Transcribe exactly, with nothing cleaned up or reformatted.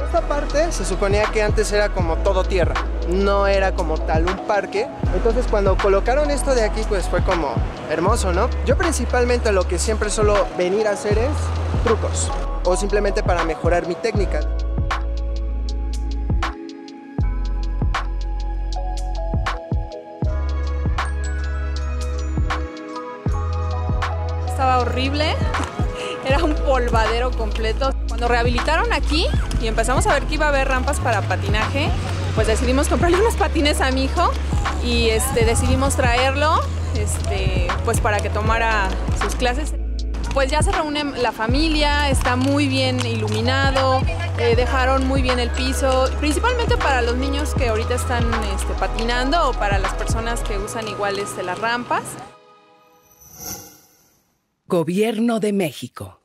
esta parte se suponía que antes era como todo tierra, no era como tal un parque. Entonces cuando colocaron esto de aquí, pues fue como hermoso, ¿no? Yo principalmente lo que siempre suelo venir a hacer es trucos, o simplemente para mejorar mi técnica. Estaba horrible, era un polvadero completo. Cuando rehabilitaron aquí y empezamos a ver que iba a haber rampas para patinaje, pues decidimos comprarle unos patines a mi hijo y este, decidimos traerlo este, pues para que tomara sus clases. Pues ya se reúne la familia, está muy bien iluminado, eh, dejaron muy bien el piso, principalmente para los niños que ahorita están este, patinando o para las personas que usan igual este, las rampas. Gobierno de México.